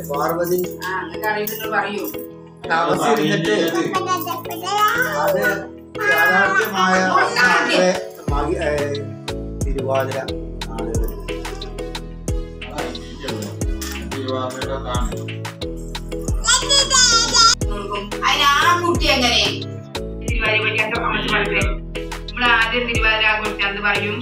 പാർവതി താമസിച്ചിരുന്നിട്ട് അത് യാഥാർത്ഥ്യമായ തിരുവാതിര നാളുകൾ കുട്ടി എങ്ങനെ നമ്മള് ആദ്യം തിരുവാതിര ആഘോഷിക്കാന്ന് പറയും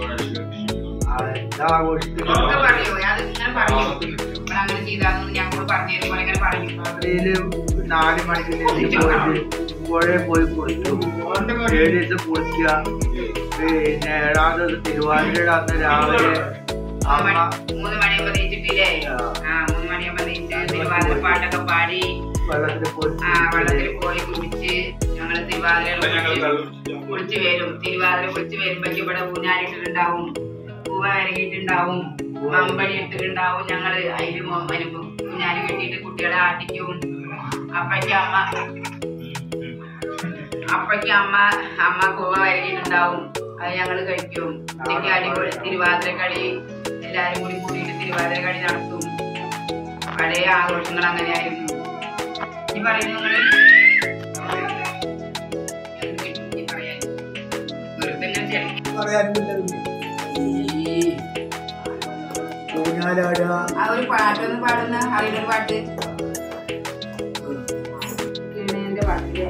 പറയോ അത് ഇങ്ങനെ പറയും നമ്മളങ്ങനെ ചെയ്താന്ന് ഞങ്ങളോട് പറഞ്ഞു തരുമ്പോൾ ഇങ്ങനെ പറയും 4 മണിക്ക് പുഴയിൽ പോയി കുളിച്ചു 7 ദിവസം കുളിക്കുക പിന്നെ 7ാം ദിവസം തിരുവാതിരയുടെ അന്ന് രാവിലെ 3 മണിയാകുമ്പോ നീച്ചിട്ടില്ലേ 3 മണിയാകുമ്പോ നീച്ച് തിരുവാതിര പാട്ടൊക്കെ പാടി വെള്ളത്തിൽ പോയി കുളിച്ച് ഞങ്ങള് തിരുവാതിര കുളിച്ച് വരും. തിരുവാതിര കുളിച്ച് വരുമ്പോഴേക്കും ഇവിടെ ഊഞ്ഞാലിട്ടിട്ടുണ്ടാവും, പൂവ വരകിയിട്ടുണ്ടാവും, മമ്പടി ഇട്ടിട്ടുണ്ടാവും. ഞങ്ങള് അതില് ഊഞ്ഞാല് കെട്ടിയിട്ട് കുട്ടികളെ ആട്ടിക്കും. അപ്പയ്ക്ക് അമ്മ പൂവ വരകിയിട്ടുണ്ടാവും, അത് ഞങ്ങള് കഴിക്കും. ഉച്ചയ്ക്ക് അടിപൊളി തിരുവാതിര കളി എല്ലാരും കൂടി കൂടിയിട്ട് തിരുവാതിര കളി നടത്തും. പഴയ ആഘോഷങ്ങൾ അങ്ങനെയായിരുന്നു. ഈ പറയുന്നത് ആ ഒരു പാട്ടൊന്ന് പാടുന്ന അറിയുന്നൊരു പാട്ട് പാട്ടില്ലേ